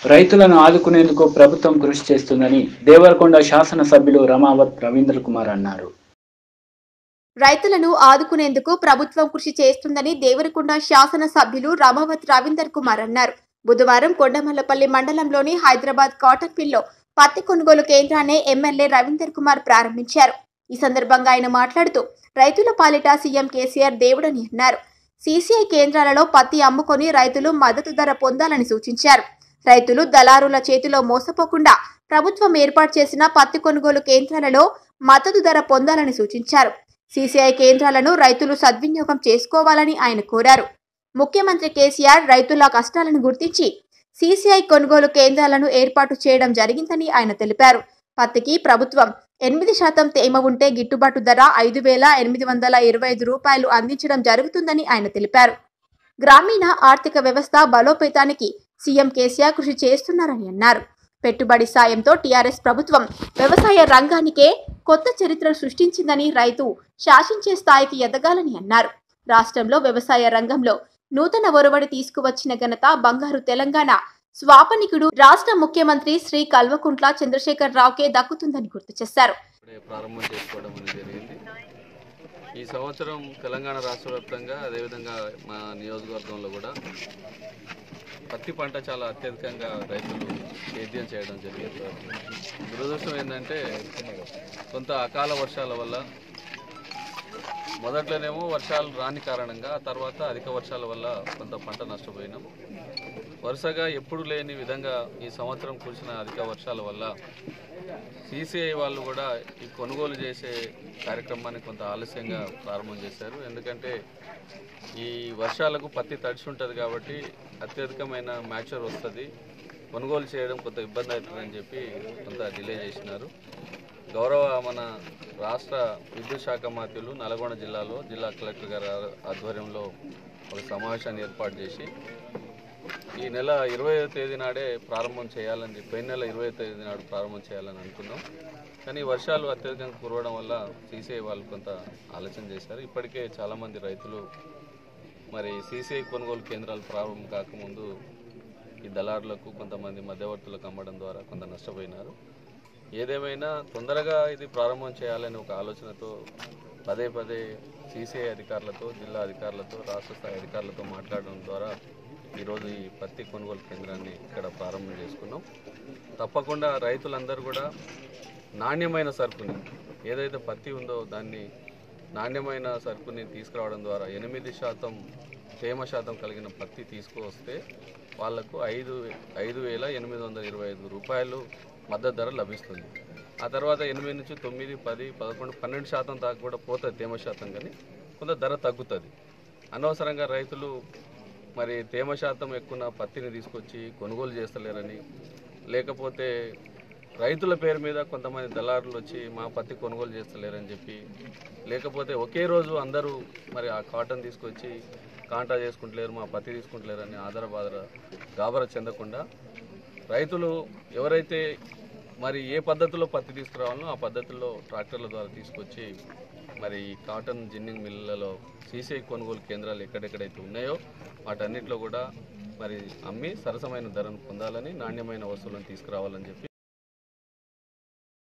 రైతులను ఆదుకునేందుకు ప్రభుత్వం కృషి చేస్తుందని దేవరకొండ శాసనసభ్యులు రమావత్ రవీంద్ర కుమార్ అన్నారు. రైతులను ఆదుకునేందుకు ప్రభుత్వం కృషి చేస్తుందని దేవరకొండ శాసనసభ్యులు రమావత్ రవీందర్ కుమార్ అన్నారు. బుధవారం కొండమల్లపల్లి మండలంలోని హైదరాబాద్ కాటన్ మిల్లో పత్తి కొనుగోలు కేంద్రాన్ని ఎమ్మెల్యే రవీందర్ కుమార్ ప్రారంభించారు. ఈ సందర్భంగా ఆయన మాట్లాడుతూ రైతుల పాలిట సీఎం కేసీఆర్ దేవుడని అన్నారు. సీసీఐ కేంద్రాలలో పత్తి అమ్ముకొని రైతులు మద్దతు ధర పొందాలని సూచించారు. రైతులు దళారుల చేతిలో మోసపోకుండా ప్రభుత్వం ఏర్పాటు చేసిన పత్తి కొనుగోలు కేంద్రాలలో మద్దతు ధర పొందాలని సూచించారు. సీసీఐ కేంద్రాలను రైతులు సద్వినియోగం చేసుకోవాలని ఆయన కోరారు. ముఖ్యమంత్రి కేసీఆర్ రైతుల కష్టాలను గుర్తించి సీసీఐ కొనుగోలు కేంద్రాలను ఏర్పాటు చేయడం జరిగిందని ఆయన తెలిపారు. పత్తికి ప్రభుత్వం 8% తేమ ఉంటే గిట్టుబాటు ధర 5,825 రూపాయలు అందించడం జరుగుతుందని ఆయన తెలిపారు. గ్రామీణ ఆర్థిక వ్యవస్థ బలోపేతానికి సీఎం కేసీఆర్ కృషి చేస్తున్నారని అన్నారు. పెట్టుబడి సాయంతో టీఆర్ఎస్ ప్రభుత్వం వ్యవసాయ రంగానికే కొత్త చరిత్ర సృష్టించిందని, రైతు శాసించే స్థాయికి ఎదగాలని అన్నారు. రాష్ట్రంలో వ్యవసాయ రంగంలో నూతన ఒరవడి తీసుకువచ్చిన ఘనత బంగారు తెలంగాణ స్వాపనికుడు రాష్ట్ర ముఖ్యమంత్రి శ్రీ కల్వకుంట్ల చంద్రశేఖర్ రావుకే దక్కుతుందని గుర్తు చేశారు. ప్రారంభం చేసుకోవడం జరిగింది. ఈ సంవత్సరం తెలంగాణ రాష్ట్ర వ్యాప్తంగా అదేవిధంగా మా నియోజకవర్గంలో కూడా పత్తి పంట చాలా అత్యధికంగా రైతులు సేద్యం చేయడం జరిగింది. దురదృష్టం ఏంటంటే కొంత అకాల వర్షాల వల్ల మొదట్లోనేమో వర్షాలు రాని కారణంగా తర్వాత అధిక వర్షాల వల్ల కొంత పంట నష్టపోయినాం. వరుసగా ఎప్పుడు లేని విధంగా ఈ సంవత్సరం కురిసిన అధిక వర్షాల వల్ల సీసీఐ వాళ్ళు కూడా ఈ కొనుగోలు చేసే కార్యక్రమాన్ని కొంత ఆలస్యంగా ప్రారంభం చేశారు. ఎందుకంటే ఈ వర్షాలకు పత్తి తడిసి ఉంటుంది కాబట్టి అత్యధికమైన మ్యాచర్ వస్తుంది, కొనుగోలు చేయడం కొంత ఇబ్బంది అవుతుందని చెప్పి కొంత డిలే చేసినారు. గౌరవ మన రాష్ట్ర విద్యుత్ శాఖ మంత్రులు నల్గొండ జిల్లాలో జిల్లా కలెక్టర్ గారి ఆధ్వర్యంలో ఒక సమావేశాన్ని ఏర్పాటు చేసి ఈ నెల 20వ తేదీ నాడే ప్రారంభం చేయాలని చెప్పి, పోయిన నెల 20వ తేదీ నాడు ప్రారంభం చేయాలని అనుకున్నాం. కానీ వర్షాలు అత్యధికంగా కురవడం వల్ల సీసీఐ వాళ్ళు కొంత ఆలోచన చేశారు. ఇప్పటికే చాలామంది రైతులు మరి సీసీఐ కొనుగోలు కేంద్రాలు ప్రారంభం కాకముందు ఈ దళారులకు కొంతమంది మధ్యవర్తులకు అమ్మడం ద్వారా కొంత నష్టపోయినారు. ఏదేమైనా తొందరగా ఇది ప్రారంభం చేయాలని ఒక ఆలోచనతో పదే పదే సీసీఐ అధికారులతో, జిల్లా అధికారులతో, రాష్ట్ర స్థాయి అధికారులతో మాట్లాడడం ద్వారా ఈరోజు ఈ పత్తి కొనుగోలు కేంద్రాన్ని ఇక్కడ ప్రారంభం చేసుకున్నాం. తప్పకుండా రైతులందరూ కూడా నాణ్యమైన సరుకుని, ఏదైతే పత్తి ఉందో దాన్ని నాణ్యమైన సరుకుని తీసుకురావడం ద్వారా 8% తేమ శాతం కలిగిన పత్తి తీసుకువస్తే వాళ్లకు 5,825 రూపాయలు మద్దతు ధర లభిస్తుంది. ఆ తర్వాత 8 నుంచి 9, 10, 11, 12% దాకా కూడా పోతుంది తేమ శాతం, కానీ కొంత ధర తగ్గుతుంది. అనవసరంగా రైతులు మరి తేమ శాతం ఎక్కువ పత్తిని తీసుకొచ్చి కొనుగోలు చేస్తలేరని, లేకపోతే రైతుల పేరు మీద కొంతమంది దళారులు వచ్చి మా పత్తి కొనుగోలు చేస్తలేరని చెప్పి, లేకపోతే ఒకే రోజు అందరూ మరి ఆ కాటన్ తీసుకొచ్చి కాంటా చేసుకుంటలేరు, మా పత్తి తీసుకుంటలేరని గాబర చెందకుండా రైతులు ఎవరైతే మరి ఏ పద్ధతిలో పత్తి తీసుకురావాలనో ఆ పద్ధతుల్లో ట్రాక్టర్ల ద్వారా తీసుకొచ్చి మరి ఈ కాటన్ జిన్నింగ్ మిల్లులలో సీసీఐ కొనుగోలు కేంద్రాలు ఎక్కడెక్కడైతే ఉన్నాయో వాటన్నిటిలో కూడా మరి అమ్మి సరసమైన ధరను పొందాలని, నాణ్యమైన వస్తువులను తీసుకురావాలని చెప్పి